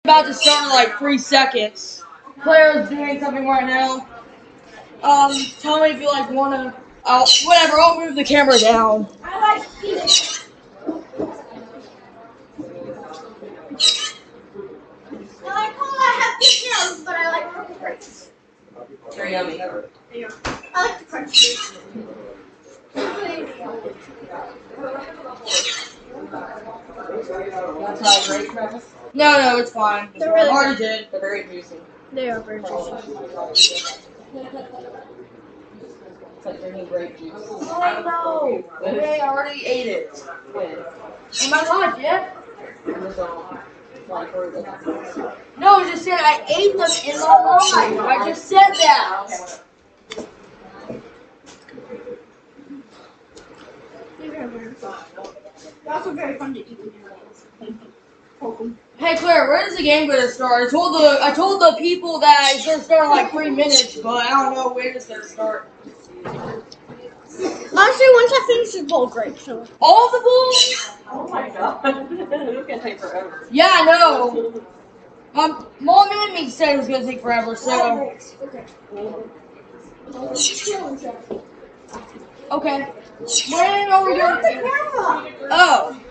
About to start in like 3 seconds. Claire's doing something right now. Tell me if you like wanna. Whatever. I'll move the camera down. I like peanuts. I like cola. I have pictures, but I like purple grapes. They're yummy. I like the crunchy. No, it's fine. They're really I already did. They're very juicy. They are very juicy. It's like drinking grape juice. I know. I already ate it. When? Am I not yet? Like No, I just said I ate them in my life. I just said that. They're also very fun to eat. Hey Claire, when is the game gonna start? I told the people that it's gonna start in like 3 minutes, but I don't know when it's gonna start. Honestly, once I finish this bowl, great. So. All the bowls? oh my god. This can take forever. Yeah, I know. Mom and me said it was gonna take forever, so. Okay. When are we going? Oh.